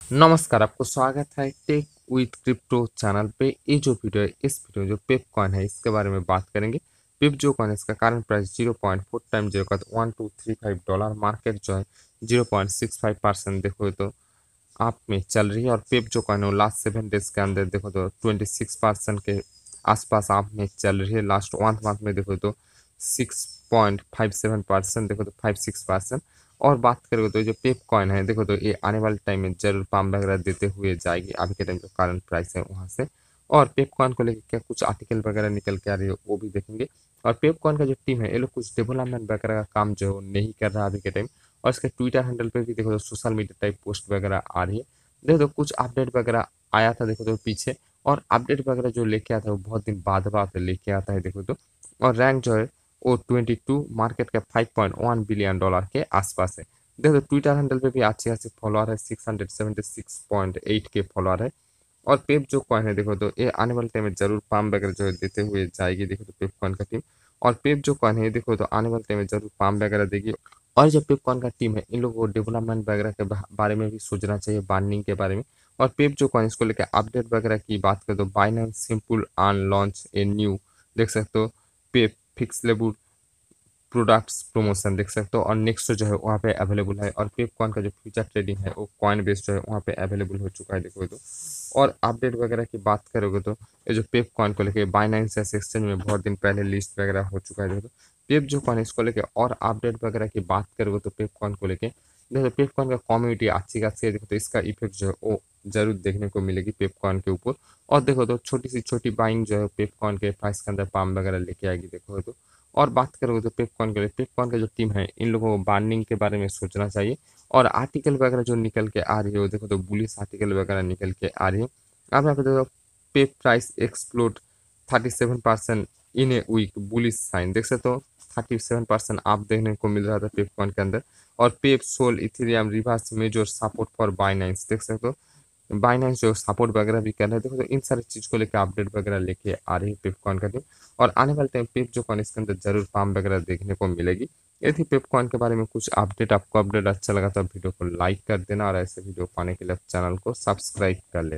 नमस्कार, आपको स्वागत है टेक विथ क्रिप्टो चैनल पे। ये जो वीडियो है, इस वीडियो में जो पेप कॉइन है इसके बारे में बात करेंगे। पेप जो कॉइन है इसका current price 0.4 time 0.1235 dollar, market जो है 0.65% देखो तो आप में चल रही है। और पेप जो कॉइन है लास्ट 7 डेज के अंदर देखो तो 26% के आसपास आप में चल रही है। लास्ट 1 मंथ में देखो तो 6.57% देखो तो 56%। और बात करें तो जो पेप कॉइन है देखो तो ये आने वाले टाइम में जरूर पाम वगैरह देते हुए जाएगी। अभी के टाइम जो करंट प्राइस है वहाँ से। और पेप कॉइन को लेकर क्या कुछ आर्टिकल वगैरह निकल के आ रही है वो भी देखेंगे। और पेप कॉइन का जो टीम है ये लोग कुछ डेवलपमेंट वगैरह का काम जो है वो नहीं कर रहा अभी के टाइम। और इसके ट्विटर हैंडल पे भी देखो तो सोशल मीडिया टाइप पोस्ट वगैरह आ रही है। देखो तो कुछ अपडेट वगैरह आया था देखो तो पीछे। और अपडेट वगैरह जो लेके आता है वो बहुत दिन बाद लेके आता है देखो तो। और रैंक जो है वो 22, मार्केट कैप 5.1 बिलियन डॉलर के आसपास है। देखो ट्विटर हैंडल पे भी अच्छे खासे फॉलोअर है, 676.8 के फॉलोअर है। और पेप जो कॉइन है देखो तो ये आने वाले टाइम में जरूर पाम वगैरह जो है देते हुए जाएगी देखो तो पेप कॉइन का टीम। और पेप जो कॉइन है देखो तो आने वाले टाइम में जरूर पाम वगैरह देगी। और जो पेप कॉइन का टीम है इन लोगों को डेवलपमेंट वगैरह के बारे में भी सोचना चाहिए, बार्निंग के बारे में। और पेप जो कॉइन इसको लेकर अपडेट वगैरह की बात करें तो Binance Simple Earn launch a new, देख सकते हो, PEPE fix label products promotion देख सकते हो। और नेक्स्ट जो है वहाँ पे अवेलेबल है। और पेप कॉइन का जो फ्यूचर ट्रेडिंग है वो कॉइन बेस्ड जो है वहाँ पे अवेलेबल हो चुका है देखो तो। और अपडेट वगैरह की बात करोगे तो ये जो पेप कॉइन को लेके बाइनेंस एक्सचेंज में बहुत दिन पहले लिस्ट वगैरह हो चुका है देखो तो। पेप जो कॉइन इसको लेके और अपडेट वगैरह की बात करोगे तो पेप कॉइन को लेके देखो पेप कॉइन का कम्युनिटी अच्छी खासी है देखो तो। इसका इफेक्ट जो है वो जरूर देखने को मिलेगी पेप कॉइन के ऊपर। और देखो तो छोटी सी छोटी बाइंग जो है पेप कॉइन के प्राइस के अंदर पाम वगैरह लेके आएगी देखो तो। और बात करोगे तो पेपकॉन के लिए, पेपकॉन का जो टीम है इन लोगों को बार्निंग के बारे में सोचना चाहिए। और आर्टिकल वगैरह जो निकल के आ रही है वो देखो तो बुलिश आर्टिकल वगैरह निकल के आ रही है। अब यहाँ पे देखो PEPE price explode 37% in a week, bullish sign देख सकते हो। 37% आप देखने को मिल रहा था पेपकॉन के अंदर। और PEPE SOL Ethereum reverse major support for Binance देख सकते हो। बाइनेंस जो सपोर्ट वगैरह भी कर रहे हैं देखो तो इन सारी चीज़ को लेकर अपडेट वगैरह लेके आ रही है पेपकॉन का टीम। और आने वाले टाइम पेप जो कॉइन इसके अंदर जरूर फार्म वगैरह देखने को मिलेगी। ये थी पेपकॉइन के बारे में कुछ अपडेट। आपको अपडेट अच्छा लगा तो वीडियो को लाइक कर देना और ऐसे वीडियो पाने के लिए चैनल को सब्सक्राइब कर लेना।